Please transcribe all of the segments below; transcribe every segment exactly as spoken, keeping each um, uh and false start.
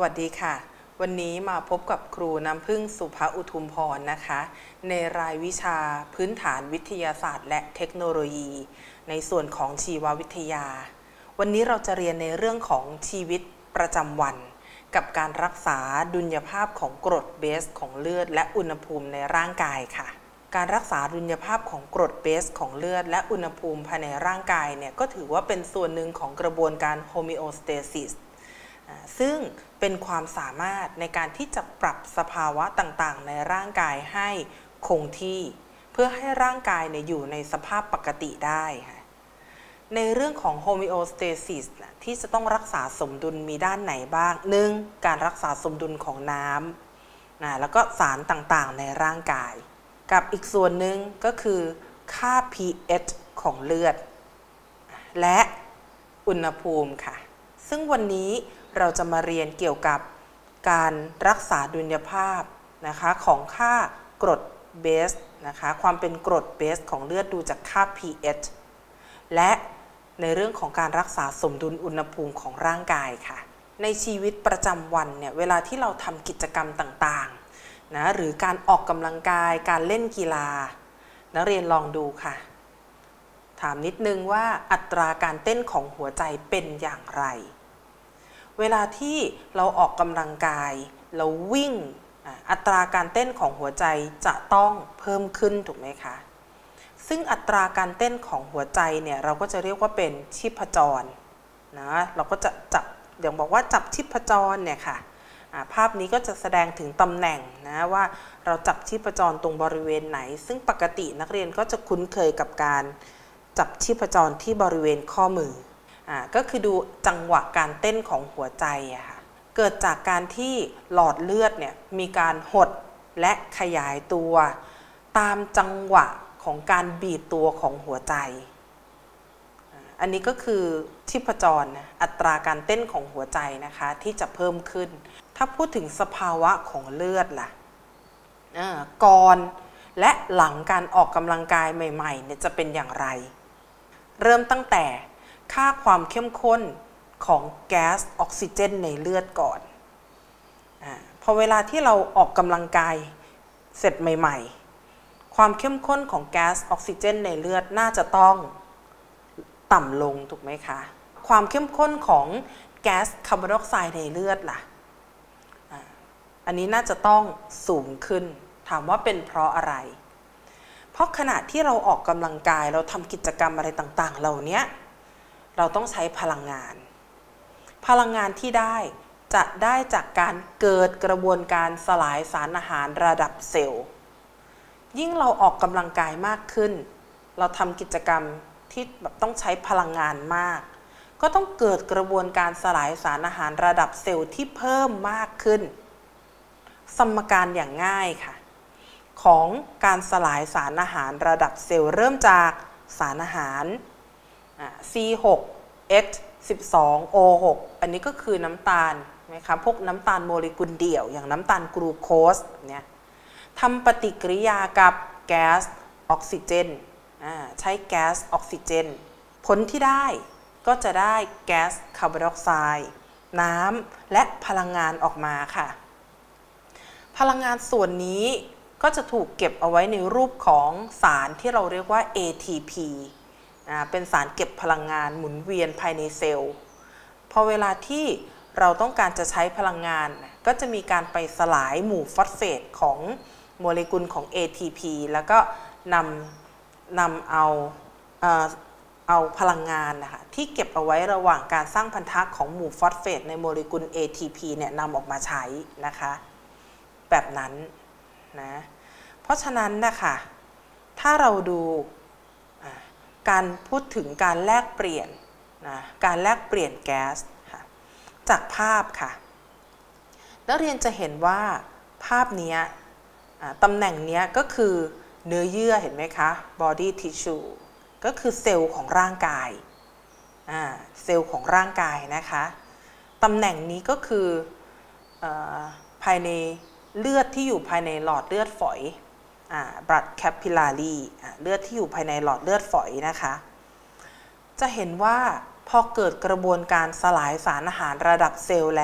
วัสดีค่ะวันนี้มาพบกับครูน้ำพึ่งสุภอุทุมพรนะคะในรายวิชาพื้นฐานวิทยาศาสตร์และเทคโนโลยีในส่วนของชีววิทยาวันนี้เราจะเรียนในเรื่องของชีวิตประจำวันกับการรักษาดุลยภาพของกรดเบสของเลือดและอุณหภูมิในร่างกายค่ะการรักษาดุลยภาพของกรดเบสของเลือดและอุณหภูมิภายในร่างกายเนี่ยก็ถือว่าเป็นส่วนหนึ่งของกระบวนการโฮมิโอสเตซิสซึ่งเป็นความสามารถในการที่จะปรับสภาวะต่างๆในร่างกายให้คงที่เพื่อให้ร่างกายเนี่ยอยู่ในสภาพปกติได้ค่ะในเรื่องของโฮมิโอสเตซิสที่จะต้องรักษาสมดุลมีด้านไหนบ้างหนึ่งการรักษาสมดุลของน้ำนะแล้วก็สารต่างๆในร่างกายกับอีกส่วนหนึ่งก็คือค่า pH ของเลือดและอุณหภูมิค่ะซึ่งวันนี้เราจะมาเรียนเกี่ยวกับการรักษาดุลยภาพนะคะของค่ากรดเบสนะคะความเป็นกรดเบสของเลือดดูจากค่า pH และในเรื่องของการรักษาสมดุลอุณหภูมิของร่างกายค่ะในชีวิตประจำวันเนี่ยเวลาที่เราทำกิจกรรมต่างๆนะหรือการออกกำลังกายการเล่นกีฬานักเรียนลองดูค่ะถามนิดนึงว่าอัตราการเต้นของหัวใจเป็นอย่างไรเวลาที่เราออกกำลังกายเราวิ่งอัตราการเต้นของหัวใจจะต้องเพิ่มขึ้นถูกไหมคะซึ่งอัตราการเต้นของหัวใจเนี่ยเราก็จะเรียกว่าเป็นชีพจรนะเราก็จะจับอย่างบอกว่าจับชีพจรเนี่ยค่ะภาพนี้ก็จะแสดงถึงตำแหน่งนะว่าเราจับชีพจรตรงบริเวณไหนซึ่งปกตินักเรียนก็จะคุ้นเคยกับการจับชีพจรที่บริเวณข้อมืออ่าก็คือดูจังหวะการเต้นของหัวใจอะค่ะเกิดจากการที่หลอดเลือดเนี่ยมีการหดและขยายตัวตามจังหวะของการบีบตัวของหัวใจอันนี้ก็คือชีพจรอัตราการเต้นของหัวใจนะคะที่จะเพิ่มขึ้นถ้าพูดถึงสภาวะของเลือดล่ะก่อนและหลังการออกกำลังกายใหม่ๆเนี่ยจะเป็นอย่างไรเริ่มตั้งแต่ค่าความเข้มข้นของแก๊สออกซิเจนในเลือดก่อนอ่าพอเวลาที่เราออกกำลังกายเสร็จใหม่ๆความเข้มข้นของแก๊สออกซิเจนในเลือดน่าจะต้องต่ำลงถูกไหมคะความเข้มข้นของแก๊สคาร์บอนไดออกไซด์ในเลือดล่ะอ่าอันนี้น่าจะต้องสูงขึ้นถามว่าเป็นเพราะอะไรเพราะขณะที่เราออกกำลังกายเราทำกิจกรรมอะไรต่างๆเหล่านี้เราต้องใช้พลังงานพลังงานที่ได้จะได้จากการเกิดกระบวนการสลายสารอาหารระดับเซลล์ยิ่งเราออกกำลังกายมากขึ้นเราทำกิจกรรมที่แบบต้องใช้พลังงานมากก็ต้องเกิดกระบวนการสลายสารอาหารระดับเซลล์ที่เพิ่มมากขึ้นสมการอย่างง่ายค่ะของการสลายสารอาหารระดับเซลล์เริ่มจากสารอาหาร ซี หก เอช สิบสอง โอ หก อันนี้ก็คือน้ำตาลนะคะพวกน้ำตาลโมเลกุลเดี่ยวอย่างน้ำตาลกลูโคสเนี่ยทำปฏิกิริยากับแก๊สออกซิเจนใช้แก๊สออกซิเจนผลที่ได้ก็จะได้แก๊สคาร์บอนไดออกไซด์น้ำและพลังงานออกมาค่ะพลังงานส่วนนี้ก็จะถูกเก็บเอาไว้ในรูปของสารที่เราเรียกว่า เอ ที พี เป็นสารเก็บพลังงานหมุนเวียนภายในเซลล์พอเวลาที่เราต้องการจะใช้พลังงานก็จะมีการไปสลายหมู่ฟอสเฟตของโมเลกุลของ เอ ที พี แล้วก็นำนำเอาเอ่อเอาพลังงานนะคะที่เก็บเอาไว้ระหว่างการสร้างพันธะของหมู่ฟอสเฟตในโมเลกุล เอ ที พี เนี่ยนำออกมาใช้นะคะแบบนั้นนะเพราะฉะนั้นนะคะถ้าเราดูการพูดถึงการแลกเปลี่ยนนะการแลกเปลี่ยนแก๊สจากภาพค่ะนักเรียนจะเห็นว่าภาพนี้ตำแหน่งนี้ก็คือเนื้อเยื่อเห็นไหมคะ body tissue ก็คือเซลล์ของร่างกายเซลล์ของร่างกายนะคะตำแหน่งนี้ก็คือภายในเลือดที่อยู่ภายในหลอดเลือดฝอยblood capillary เลือดที่อยู่ภายในหลอดเลือดฝอยนะคะจะเห็นว่าพอเกิดกระบวนการสลายสารอาหารระดับเซลล์แล้ว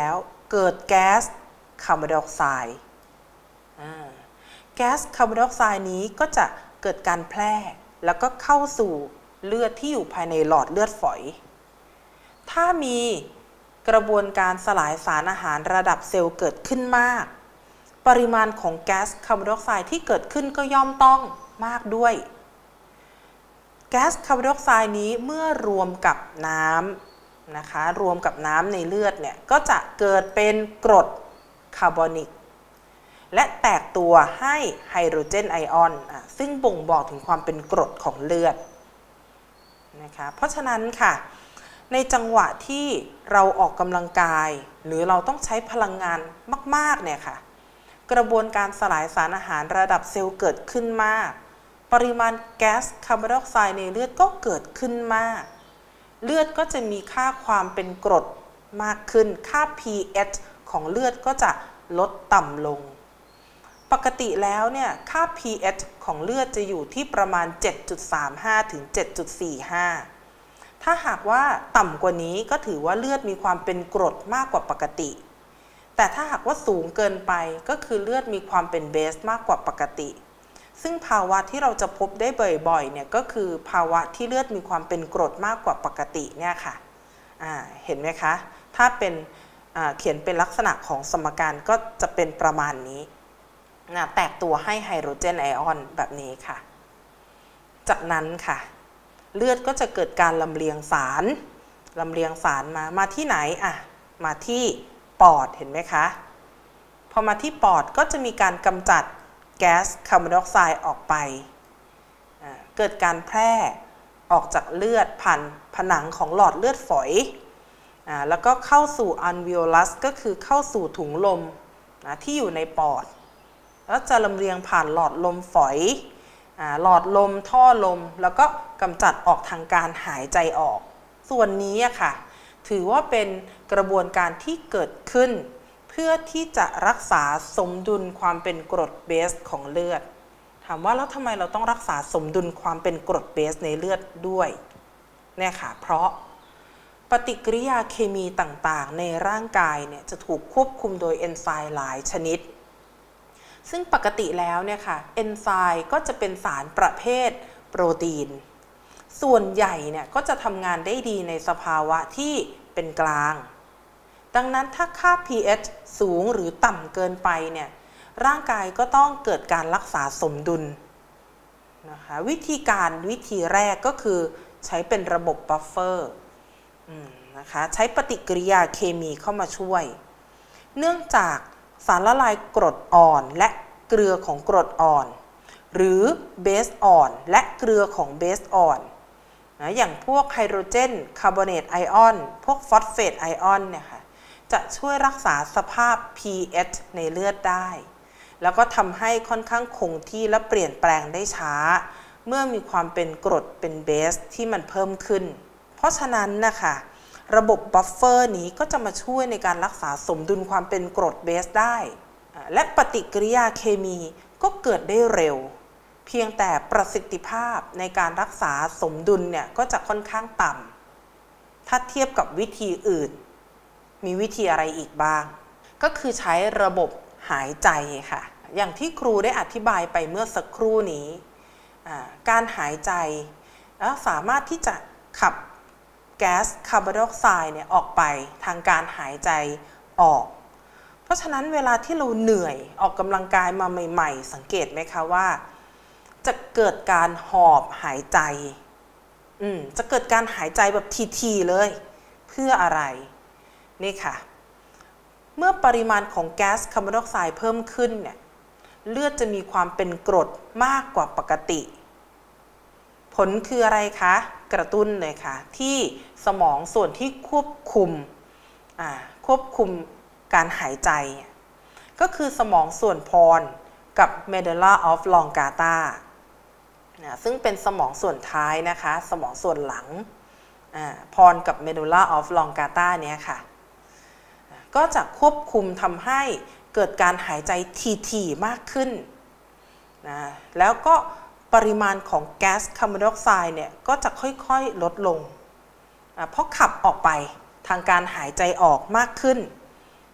เกิดแก๊สคาร์บอนไดออกไซด์แก๊สคาร์บอนไดออกไซด์นี้ก็จะเกิดการแพร่แล้วก็เข้าสู่เลือดที่อยู่ภายในหลอดเลือดฝอยถ้ามีกระบวนการสลายสารอาหารระดับเซลล์เกิดขึ้นมากปริมาณของแก๊สคาร์บอนไดออกไซด์ที่เกิดขึ้นก็ย่อมต้องมากด้วยแก๊สคาร์บอนไดออกไซด์นี้เมื่อรวมกับน้ำนะคะรวมกับน้ำในเลือดเนี่ยก็จะเกิดเป็นกรดคาร์บอนิกและแตกตัวให้ไฮโดรเจนไอออนซึ่งบ่งบอกถึงความเป็นกรดของเลือดนะคะเพราะฉะนั้นค่ะในจังหวะที่เราออกกำลังกายหรือเราต้องใช้พลังงานมากๆเนี่ยค่ะกระบวนการสลายสารอาหารระดับเซลล์เกิดขึ้นมากปริมาณแก๊สคาร์บอนไดออกไซด์ในเลือดก็เกิดขึ้นมากเลือดก็จะมีค่าความเป็นกรดมากขึ้นค่า pH ของเลือดก็จะลดต่ำลงปกติแล้วเนี่ยค่า pH ของเลือดจะอยู่ที่ประมาณ เจ็ดจุดสามห้า ถึง เจ็ดจุดสี่ห้า ถ้าหากว่าต่ำกว่านี้ก็ถือว่าเลือดมีความเป็นกรดมากกว่าปกติแต่ถ้าหากว่าสูงเกินไปก็คือเลือดมีความเป็นเบสมากกว่าปกติซึ่งภาวะที่เราจะพบได้บ่อยๆเนี่ยก็คือภาวะที่เลือดมีความเป็นกรดมากกว่าปกติเนี่ยค่ะเห็นไหมคะถ้าเป็นเขียนเป็นลักษณะของสมการก็จะเป็นประมาณนี้นะแตกตัวให้ไฮโดรเจนไอออนแบบนี้ค่ะจากนั้นค่ะเลือดก็จะเกิดการลำเลียงสารลำเลียงสารมามาที่ไหนอ่ะมาที่ปอดเห็นไหมคะพอมาที่ปอดก็จะมีการกำจัดแก๊สคาร์บอนไดออกไซด์ออกไปเกิดการแพร่ออกจากเลือดผ่านผนังของหลอดเลือดฝอยแล้วก็เข้าสู่อัลวีโอลัสก็คือเข้าสู่ถุงลมนะที่อยู่ในปอดแล้วจะลำเลียงผ่านหลอดลมฝอยหลอดลมท่อลมแล้วก็กำจัดออกทางการหายใจออกส่วนนี้ค่ะถือว่าเป็นกระบวนการที่เกิดขึ้นเพื่อที่จะรักษาสมดุลความเป็นกรดเบสของเลือดถามว่าแล้วทำไมเราต้องรักษาสมดุลความเป็นกรดเบสในเลือดด้วยเนี่ยค่ะเพราะปฏิกิริยาเคมีต่างๆในร่างกายเนี่ยจะถูกควบคุมโดยเอนไซม์หลายชนิดซึ่งปกติแล้วเนี่ยค่ะเอนไซม์ก็จะเป็นสารประเภทโปรตีนส่วนใหญ่เนี่ยก็จะทำงานได้ดีในสภาวะที่เป็นกลางดังนั้นถ้าค่า pH สูงหรือต่ำเกินไปเนี่ยร่างกายก็ต้องเกิดการรักษาสมดุลนะคะวิธีการวิธีแรกก็คือใช้เป็นระบบบัฟเฟอร์นะคะใช้ปฏิกิริยาเคมีเข้ามาช่วยเนื่องจากสารละลายกรดอ่อนและเกลือของกรดอ่อนหรือเบสอ่อนและเกลือของเบสอ่อนนะอย่างพวกไฮโดรเจนคาร์บอเนตไอออนพวกฟอสเฟตไอออนเนี่ยค่ะจะช่วยรักษาสภาพ pH ในเลือดได้แล้วก็ทำให้ค่อนข้างคงที่และเปลี่ยนแปลงได้ช้าเมื่อมีความเป็นกรดเป็นเบสที่มันเพิ่มขึ้นเพราะฉะนั้นนะคะระบบบัฟเฟอร์นี้ก็จะมาช่วยในการรักษาสมดุลความเป็นกรดเบสได้และปฏิกิริยาเคมีก็เกิดได้เร็วเพียงแต่ประสิทธิภาพในการรักษาสมดุลเนี่ยก็จะค่อนข้างต่ำถ้าเทียบกับวิธีอื่นมีวิธีอะไรอีกบ้างก็คือใช้ระบบหายใจค่ะอย่างที่ครูได้อธิบายไปเมื่อสักครู่นี้การหายใจแล้วสามารถที่จะขับแก๊สคาร์บอนไดออกไซด์เนี่ยออกไปทางการหายใจออกเพราะฉะนั้นเวลาที่เราเหนื่อยออกกำลังกายมาใหม่ๆสังเกตไหมคะว่าจะเกิดการหอบหายใจอืมจะเกิดการหายใจแบบทีๆเลยเพื่ออะไรนี่ค่ะเมื่อปริมาณของแก๊สคาร์บอนไดออกไซด์เพิ่มขึ้นเนี่ยเลือดจะมีความเป็นกรดมากกว่าปกติผลคืออะไรคะกระตุ้นเลยค่ะที่สมองส่วนที่ควบคุมควบคุมการหายใจก็คือสมองส่วนพรกับ medulla oblongata ซึ่งเป็นสมองส่วนท้ายนะคะสมองส่วนหลังพรกับ medulla oblongata เนี้ยค่ะก็จะควบคุมทำให้เกิดการหายใจถี่ๆมากขึ้นนะแล้วก็ปริมาณของแก๊สคาร์บอนไดออกไซด์เนี่ยก็จะค่อยๆลดลงเพราะขับออกไปทางการหายใจออกมากขึ้น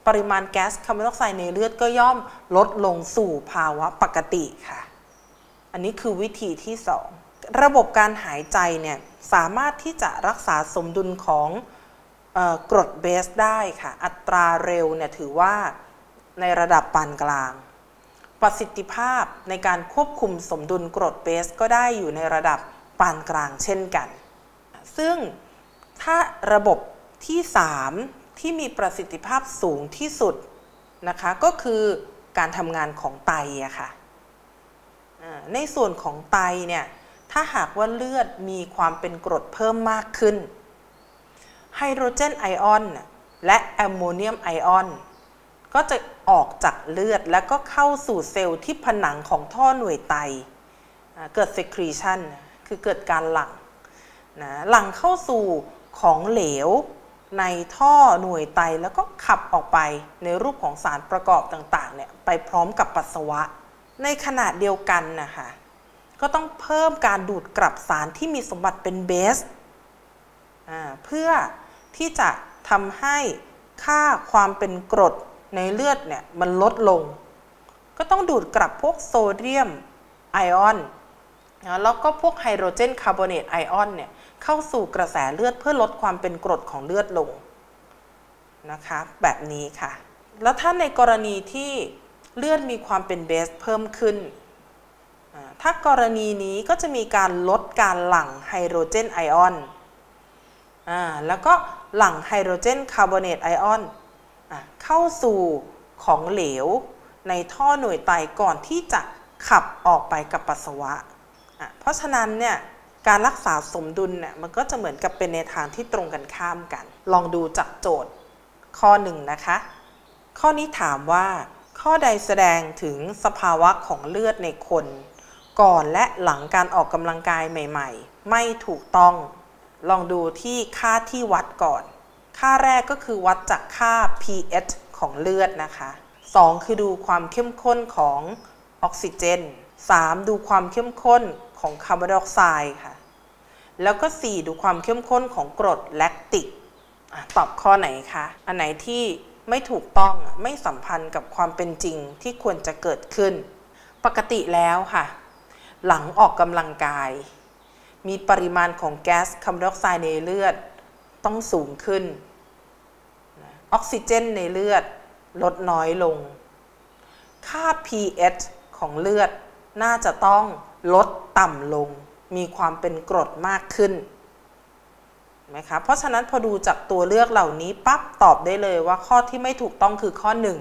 ปริมาณแก๊สคาร์บอนไดออกไซด์ในเลือดก็ย่อมลดลงสู่ภาวะปกติค่ะอันนี้คือวิธีที่สองระบบการหายใจเนี่ยสามารถที่จะรักษาสมดุลของเอ่อกรดเบสได้ค่ะอัตราเร็วเนี่ยถือว่าในระดับปานกลางประสิทธิภาพในการควบคุมสมดุลกรดเบสก็ได้อยู่ในระดับปานกลางเช่นกันซึ่งถ้าระบบที่สามที่มีประสิทธิภาพสูงที่สุดนะคะก็คือการทำงานของไตอะค่ะในส่วนของไตเนี่ยถ้าหากว่าเลือดมีความเป็นกรดเพิ่มมากขึ้นไฮโดรเจนไอออนและแอมโมเนียมไอออนก็จะออกจากเลือดแล้วก็เข้าสู่เซลล์ที่ผนังของท่อหน่วยไตเกิด secretion คือเกิดการหลั่งนะหลั่งเข้าสู่ของเหลวในท่อหน่วยไตแล้วก็ขับออกไปในรูปของสารประกอบต่างๆเนี่ยไปพร้อมกับปัสสาวะในขณะเดียวกันนะคะก็ต้องเพิ่มการดูดกลับสารที่มีสมบัติเป็นเบสเพื่อที่จะทำให้ค่าความเป็นกรดในเลือดเนี่ยมันลดลงก็ต้องดูดกลับพวกโซเดียมไอออนแล้วก็พวกไฮโดรเจนคาร์บอเนตไอออนเนี่ยเข้าสู่กระแสเลือดเพื่อลดความเป็นกรดของเลือดลงนะคะแบบนี้ค่ะแล้วถ้าในกรณีที่เลือดมีความเป็นเบสเพิ่มขึ้นถ้ากรณีนี้ก็จะมีการลดการหลั่งไฮโดรเจนไอออนแล้วก็หลั่งไฮโดรเจนคาร์บอเนตไอออนเข้าสู่ของเหลวในท่อหน่วยไตก่อนที่จะขับออกไปกับปัสสาวะเพราะฉะนั้นเนี่ยการรักษาสมดุลเนี่ยมันก็จะเหมือนกับเป็นในทางที่ตรงกันข้ามกันลองดูจากโจทย์ข้อหนึ่งนะคะข้อนี้ถามว่าข้อใดแสดงถึงสภาวะของเลือดในคนก่อนและหลังการออกกำลังกายใหม่ๆไม่ถูกต้องลองดูที่ค่าที่วัดก่อนค่าแรกก็คือวัดจากค่า pH ของเลือดนะคะสองคือดูความเข้มข้นของออกซิเจนสามดูความเข้มข้นของคาร์บอนไดออกไซด์ค่ะแล้วก็สี่ดูความเข้มข้นของกรดแลคติกตอบข้อไหนคะอันไหนที่ไม่ถูกต้องไม่สัมพันธ์กับความเป็นจริงที่ควรจะเกิดขึ้นปกติแล้วค่ะหลังออกกำลังกายมีปริมาณของแก๊สคาร์บอนไดออกไซด์ในเลือดต้องสูงขึ้นออกซิเจนในเลือดลดน้อยลงค่า pH ของเลือดน่าจะต้องลดต่ำลงมีความเป็นกรดมากขึ้นไหมคะเพราะฉะนั้นพอดูจากตัวเลือกเหล่านี้ปั๊บตอบได้เลยว่าข้อที่ไม่ถูกต้องคือข้อหนึ่ง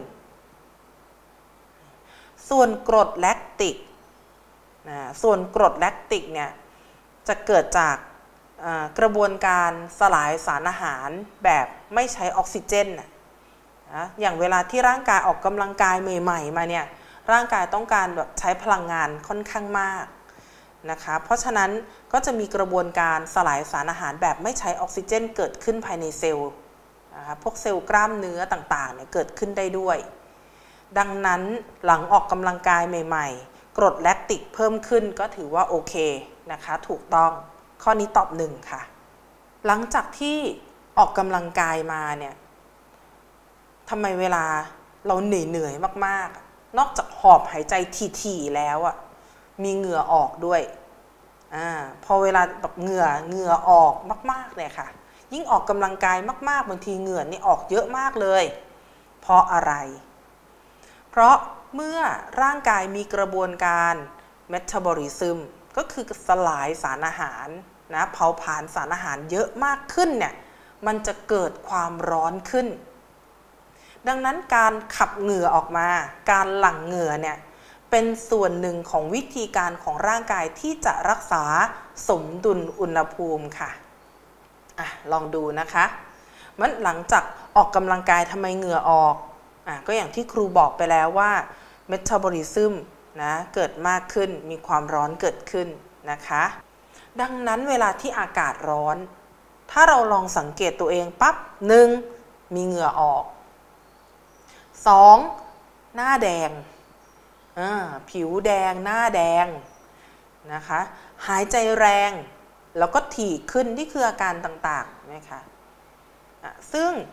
ส่วนกรดแลคติกนะส่วนกรดแลคติกเนี่ยจะเกิดจากกระบวนการสลายสารอาหารแบบไม่ใช้ออกซิเจนนะอย่างเวลาที่ร่างกายออกกำลังกายใหม่ๆมาเนี่ยร่างกายต้องการแบบใช้พลังงานค่อนข้างมากนะคะเพราะฉะนั้นก็จะมีกระบวนการสลายสารอาหารแบบไม่ใช้ออกซิเจนเกิดขึ้นภายในเซลล์นะคะพวกเซลล์กล้ามเนื้อต่างๆเนี่ยเกิดขึ้นได้ด้วยดังนั้นหลังออกกำลังกายใหม่ๆกรดแลคติกเพิ่มขึ้นก็ถือว่าโอเคนะคะถูกต้องข้อนี้ตอบหนึ่งค่ะหลังจากที่ออกกำลังกายมาเนี่ยทำไมเวลาเราเหนื่อยๆมากๆนอกจากหอบหายใจถี่ๆแล้วอ่ะมีเหงื่อออกด้วยอ่าพอเวลาแบบเหงื่อเหงื่อออกมากๆเนี่ยค่ะยิ่งออกกำลังกายมากๆบางทีเหงื่อนี่ออกเยอะมากเลยเพราะอะไรเพราะเมื่อร่างกายมีกระบวนการเมตาบอลิซึมก็คือสลายสารอาหารนะเผาผลาญสารอาหารเยอะมากขึ้นเนี่ยมันจะเกิดความร้อนขึ้นดังนั้นการขับเหงื่อออกมาการหลั่งเหงื่อเนี่ยเป็นส่วนหนึ่งของวิธีการของร่างกายที่จะรักษาสมดุลอุณหภูมิค่ะอ่ะลองดูนะคะมันหลังจากออกกำลังกายทำไมเหงื่อออกอ่ะก็อย่างที่ครูบอกไปแล้วว่าเมตาบอลิซึมนะเกิดมากขึ้นมีความร้อนเกิดขึ้นนะคะดังนั้นเวลาที่อากาศร้อนถ้าเราลองสังเกตตัวเองปั๊บหนึ่งมีเหงื่อออกสองหน้าแดงผิวแดงหน้าแดงนะคะหายใจแรงแล้วก็ถี่ขึ้นนี่คืออาการต่างๆนะคะซึ่ง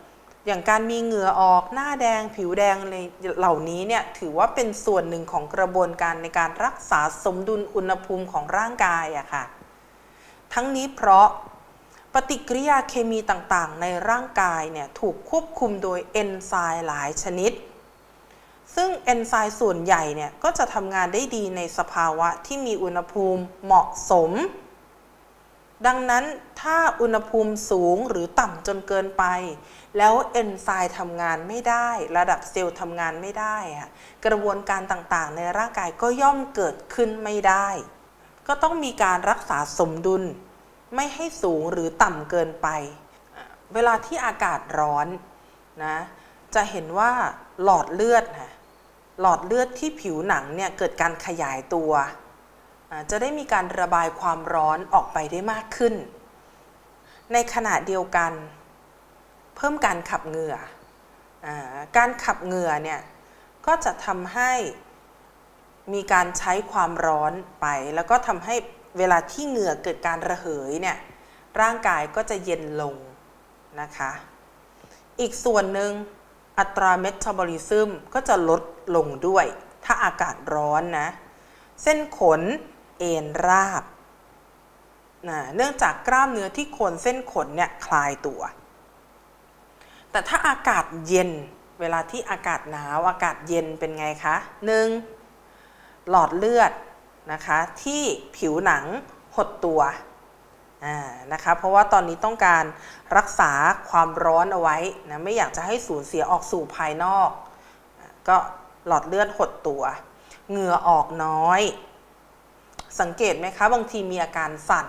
อย่างการมีเหงื่อออกหน้าแดงผิวแดงอะไรเหล่านี้เนี่ยถือว่าเป็นส่วนหนึ่งของกระบวนการในการรักษาสมดุลอุณหภูมิของร่างกายอะค่ะทั้งนี้เพราะปฏิกิริยาเคมีต่างๆในร่างกายเนี่ยถูกควบคุมโดยเอนไซม์หลายชนิดซึ่งเอนไซม์ส่วนใหญ่เนี่ยก็จะทำงานได้ดีในสภาวะที่มีอุณหภูมิเหมาะสมดังนั้นถ้าอุณหภูมิสูงหรือต่ำจนเกินไปแล้วเอนไซม์ทำงานไม่ได้ระดับเซลล์ทำงานไม่ได้กระบวนการต่างๆในร่างกายก็ย่อมเกิดขึ้นไม่ได้ก็ต้องมีการรักษาสมดุลไม่ให้สูงหรือต่ำเกินไปเวลาที่อากาศร้อนนะจะเห็นว่าหลอดเลือดนะหลอดเลือดที่ผิวหนังเนี่ยเกิดการขยายตัวจะได้มีการระบายความร้อนออกไปได้มากขึ้นในขณะเดียวกันเพิ่มการขับเหงื่อการขับเหงื่อเนี่ยก็จะทำให้มีการใช้ความร้อนไปแล้วก็ทำให้เวลาที่เหงื่อเกิดการระเหยเนี่ยร่างกายก็จะเย็นลงนะคะอีกส่วนหนึ่งอัตราเมตาบอลิซึมก็จะลดลงด้วยถ้าอากาศร้อนนะเส้นขนเอ็นราบนะเนื่องจากกล้ามเนื้อที่โคนเส้นขนเนี่ยคลายตัวแต่ถ้าอากาศเย็นเวลาที่อากาศหนาวอากาศเย็นเป็นไงคะหนึ่งหลอดเลือดนะคะที่ผิวหนังหดตัวนะคะเพราะว่าตอนนี้ต้องการรักษาความร้อนเอาไว้นะไม่อยากจะให้สูญเสียออกสู่ภายนอกก็หลอดเลือดหดตัวเหงื่อออกน้อยสังเกตไหมคะบางทีมีอาการสั่น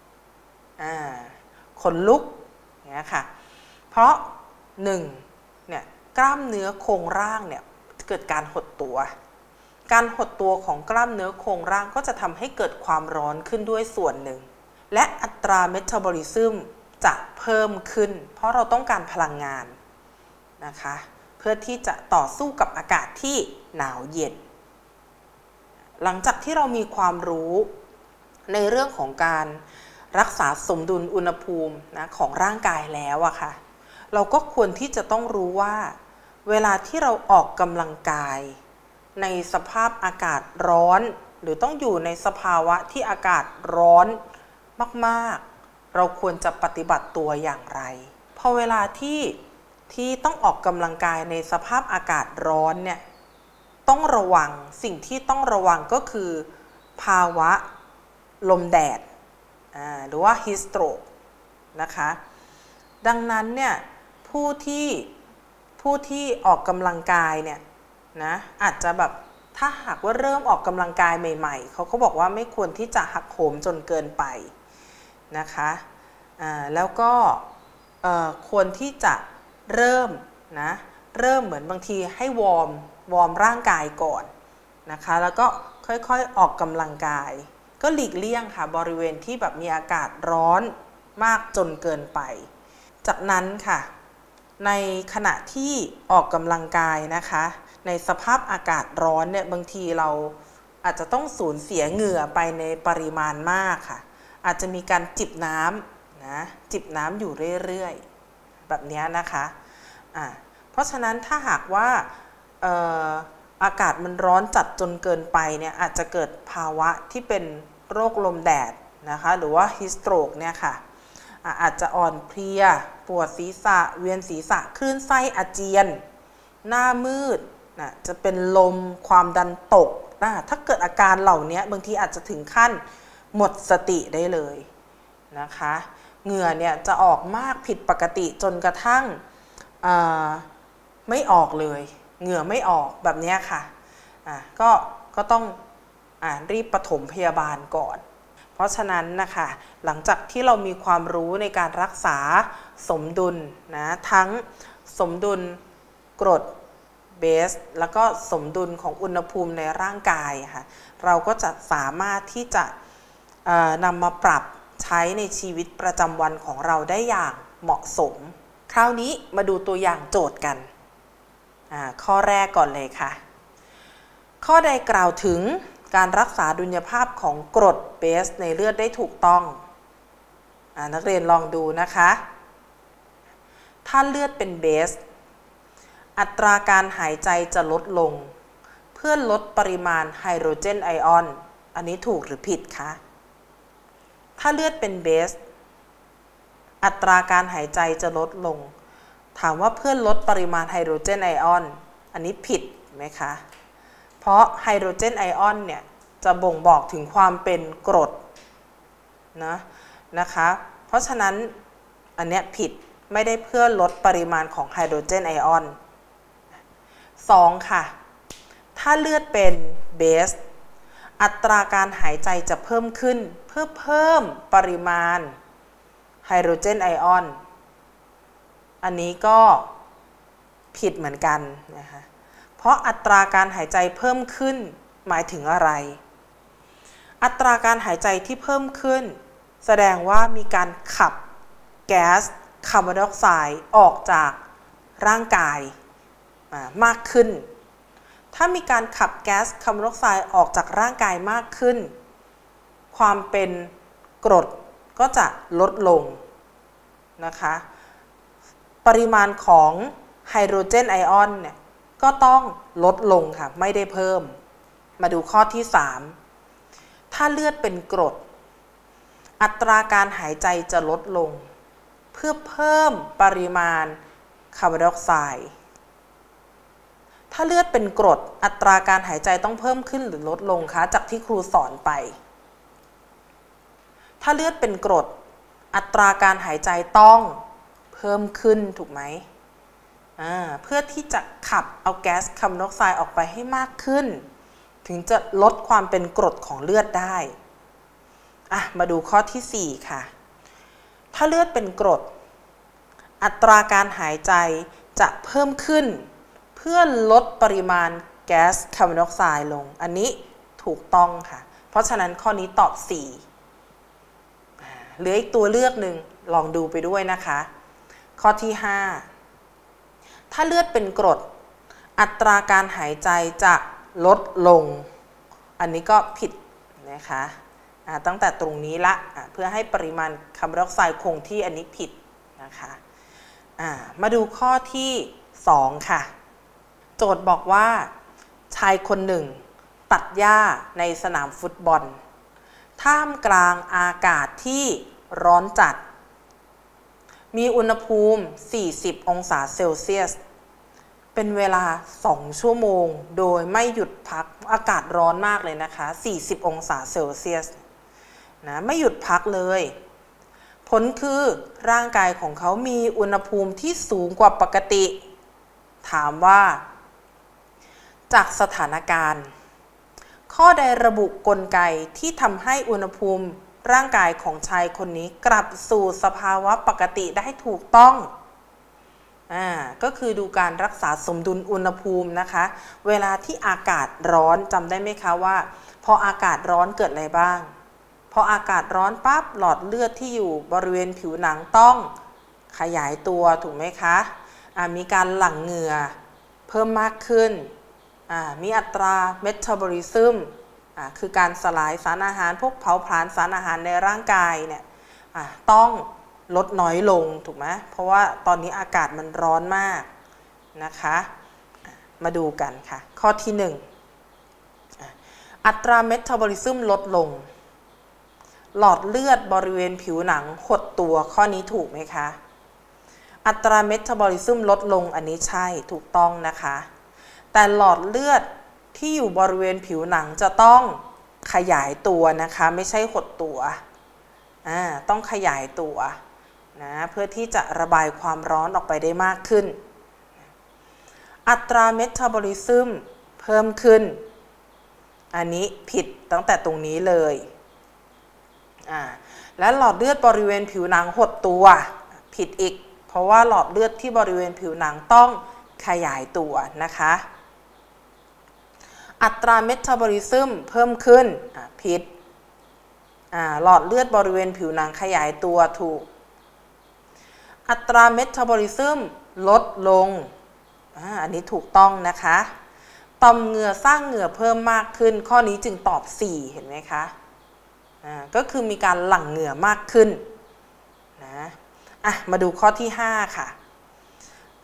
ขนลุกอย่างนี้ค่ะเพราะหนึ่งเนี่ยกล้ามเนื้อโครงร่างเนี่ยเกิดการหดตัวการหดตัวของกล้ามเนื้อโครงร่างก็จะทำให้เกิดความร้อนขึ้นด้วยส่วนหนึ่งและอัตราเมตาบอลิซึมจะเพิ่มขึ้นเพราะเราต้องการพลังงานนะคะเพื่อที่จะต่อสู้กับอากาศที่หนาวเย็นหลังจากที่เรามีความรู้ในเรื่องของการรักษาสมดุลอุณหภูมินะของร่างกายแล้วอะค่ะเราก็ควรที่จะต้องรู้ว่าเวลาที่เราออกกำลังกายในสภาพอากาศร้อนหรือต้องอยู่ในสภาวะที่อากาศร้อนมากๆเราควรจะปฏิบัติตัวอย่างไรพอเวลาที่ที่ต้องออกกำลังกายในสภาพอากาศร้อนเนี่ยต้องระวังสิ่งที่ต้องระวังก็คือภาวะลมแดดหรือว่า heat stroke นะคะดังนั้นเนี่ยผู้ที่ผู้ที่ออกกำลังกายเนี่ยนะอาจจะแบบถ้าหากว่าเริ่มออกกำลังกายใหม่ๆเขาก็บอกว่าไม่ควรที่จะหักโหมจนเกินไปนะคะแล้วก็ควรที่จะเริ่มนะเริ่มเหมือนบางทีให้วอร์มวอร์มร่างกายก่อนนะคะแล้วก็ค่อยๆออกกำลังกายก็หลีกเลี่ยงค่ะบริเวณที่แบบมีอากาศร้อนมากจนเกินไปจากนั้นค่ะในขณะที่ออกกำลังกายนะคะในสภาพอากาศร้อนเนี่ยบางทีเราอาจจะต้องสูญเสียเหงื่อไปในปริมาณมากค่ะอาจจะมีการจิบน้ำนะจิบน้ำอยู่เรื่อยๆแบบนี้นะคะอ่าเพราะฉะนั้นถ้าหากว่าเอ่ออากาศมันร้อนจัดจนเกินไปเนี่ยอาจจะเกิดภาวะที่เป็นโรคลมแดดนะคะหรือว่า heat stroke เนี่ยค่ะอาจจะอ่อนเพลียปวดศีรษะเวียนศีรษะคลื่นไส้อาเจียนหน้ามืดนะจะเป็นลมความดันตกนะถ้าเกิดอาการเหล่านี้บางทีอาจจะถึงขั้นหมดสติได้เลยนะคะเหงื่อเนี่ยจะออกมากผิดปกติจนกระทั่งไม่ออกเลยเหงื่อไม่ออกแบบนี้ค่ะอ่ะก็ก็ต้องอ่ะรีบปฐมพยาบาลก่อนเพราะฉะนั้นนะคะหลังจากที่เรามีความรู้ในการรักษาสมดุลนะทั้งสมดุลกรดเบสแล้วก็สมดุลของอุณหภูมิในร่างกายค่ะเราก็จะสามารถที่จะนำมาปรับใช้ในชีวิตประจำวันของเราได้อย่างเหมาะสมคราวนี้มาดูตัวอย่างโจทย์กันข้อแรกก่อนเลยค่ะข้อใดกล่าวถึงการรักษาดุลยภาพของกรดเบสในเลือดได้ถูกต้องนักเรียนลองดูนะคะถ้าเลือดเป็นเบสอัตราการหายใจจะลดลงเพื่อลดปริมาณไฮโดรเจนไอออนอันนี้ถูกหรือผิดคะถ้าเลือดเป็นเบสอัตราการหายใจจะลดลงถามว่าเพื่อลดปริมาณไฮโดรเจนไอออนอันนี้ผิดไหมคะเพราะไฮโดรเจนไอออนเนี่ยจะบ่งบอกถึงความเป็นกรดนะนะคะเพราะฉะนั้นอันเนี้ยผิดไม่ได้เพื่อลดปริมาณของไฮโดรเจนไอออนสองค่ะถ้าเลือดเป็นเบสอัตราการหายใจจะเพิ่มขึ้นเพื่อเพิ่มปริมาณไฮโดรเจนไอออนอันนี้ก็ผิดเหมือนกันนะคะเพราะอัตราการหายใจเพิ่มขึ้นหมายถึงอะไรอัตราการหายใจที่เพิ่มขึ้นแสดงว่ามีการขับแก๊สคาร์บอนไดออกไซด์ออกจากร่างกายมากขึ้นถ้ามีการขับแก๊สคาร์บอนไดออกไซด์ออกจากร่างกายมากขึ้นความเป็นกรดก็จะลดลงนะคะปริมาณของไฮโดรเจนไอออนเนี่ยก็ต้องลดลงค่ะไม่ได้เพิ่มมาดูข้อที่สามถ้าเลือดเป็นกรดอัตราการหายใจจะลดลงเพื่อเพิ่มปริมาณคาร์บอนไดออกไซด์ถ้าเลือดเป็นกรดอัตราการหายใจต้องเพิ่มขึ้นหรือลดลงคะจากที่ครูสอนไปถ้าเลือดเป็นกรดอัตราการหายใจต้องเพิ่มขึ้นถูกไหมอ่าเพื่อที่จะขับเอาแก๊สคาร์บอนไดออกไซด์ออกไปให้มากขึ้นถึงจะลดความเป็นกรดของเลือดได้อ่ะมาดูข้อที่สี่ค่ะถ้าเลือดเป็นกรดอัตราการหายใจจะเพิ่มขึ้นเพื่อลดปริมาณแก๊สคาร์บอนไดออกไซด์ลงอันนี้ถูกต้องค่ะเพราะฉะนั้นข้อนี้ตอบสี่เหลืออีกตัวเลือกหนึ่งลองดูไปด้วยนะคะข้อที่ห้าถ้าเลือดเป็นกรดอัตราการหายใจจะลดลงอันนี้ก็ผิดนะคะตั้งแต่ตรงนี้ละเพื่อให้ปริมาณคาร์บอนไดออกไซด์คงที่อันนี้ผิดนะคะมาดูข้อที่สองค่ะโจทย์บอกว่าชายคนหนึ่งตัดหญ้าในสนามฟุตบอลท่ามกลางอากาศที่ร้อนจัดมีอุณหภูมิสี่สิบองศาเซลเซียสเป็นเวลาสองชั่วโมงโดยไม่หยุดพักอากาศร้อนมากเลยนะคะสี่สิบองศาเซลเซียสนะไม่หยุดพักเลยผลคือร่างกายของเขามีอุณหภูมิที่สูงกว่าปกติถามว่าจากสถานการณ์ข้อใดระบุกลไกที่ทำให้อุณหภูมิร่างกายของชายคนนี้กลับสู่สภาวะปกติได้ถูกต้องอ่าก็คือดูการรักษาสมดุลอุณหภูมินะคะเวลาที่อากาศร้อนจำได้ไหมคะว่าพออากาศร้อนเกิดอะไรบ้างพออากาศร้อนปั๊บหลอดเลือดที่อยู่บริเวณผิวหนังต้องขยายตัวถูกไหมคะอ่ามีการหลั่งเหงื่อเพิ่มมากขึ้นอ่ามีอัตราเมตาบอลิซึมอ่าคือการสลายสารอาหารพวกเผาผลาญสารอาหารในร่างกายเนี่ยอ่าต้องลดน้อยลงถูกไหมเพราะว่าตอนนี้อากาศมันร้อนมากนะคะมาดูกันค่ะข้อที่หนึ่งอัตราเมตาบอลิซึมลดลงหลอดเลือดบริเวณผิวหนังหดตัวข้อนี้ถูกไหมคะอัตราเมตาบอลิซึมลดลงอันนี้ใช่ถูกต้องนะคะแต่หลอดเลือดที่อยู่บริเวณผิวหนังจะต้องขยายตัวนะคะไม่ใช่หดตัวอ่าต้องขยายตัวนะเพื่อที่จะระบายความร้อนออกไปได้มากขึ้นอัตราเมตาบอลิซึมเพิ่มขึ้นอันนี้ผิดตั้งแต่ตรงนี้เลยอ่าและหลอดเลือดบริเวณผิวหนังหดตัวผิดอีกเพราะว่าหลอดเลือดที่บริเวณผิวหนังต้องขยายตัวนะคะอัตราเมตาบอลิซึมเพิ่มขึ้นผิดอ่าหลอดเลือดบริเวณผิวหนังขยายตัวถูกอัตราเมตาบอลิซึมลดลง อ, อันนี้ถูกต้องนะคะต่อมเหงื่อสร้างเหงื่อเพิ่มมากขึ้นข้อนี้จึงตอบสี่เห็นไหมคะอ่าก็คือมีการหลั่งเหงื่อมากขึ้นนะอ่ะมาดูข้อที่ห้าค่ะ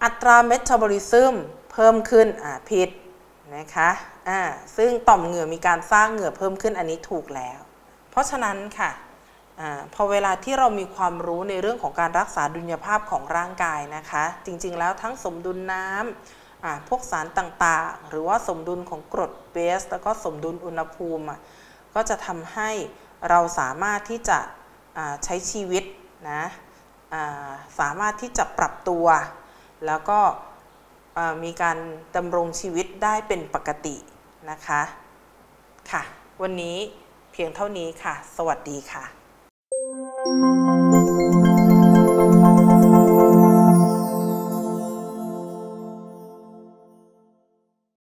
อัตราเมตาบอลิซึมเพิ่มขึ้นอ่าผิดนะคะอ่าซึ่งต่อมเหงื่อมีการสร้างเหงื่อเพิ่มขึ้นอันนี้ถูกแล้วเพราะฉะนั้นค่ะอ่าพอเวลาที่เรามีความรู้ในเรื่องของการรักษาดุลยภาพของร่างกายนะคะจริงๆแล้วทั้งสมดุลน้ำอ่าพวกสารต่างๆหรือว่าสมดุลของกรดเบสแล้วก็สมดุลอุณหภูมิอ่ะก็จะทำให้เราสามารถที่จะอ่าใช้ชีวิตนะอ่าสามารถที่จะปรับตัวแล้วก็มีการดำรงชีวิตได้เป็นปกตินะคะค่ะวันนี้เพียงเท่านี้ค่ะสวัสดีค่ะ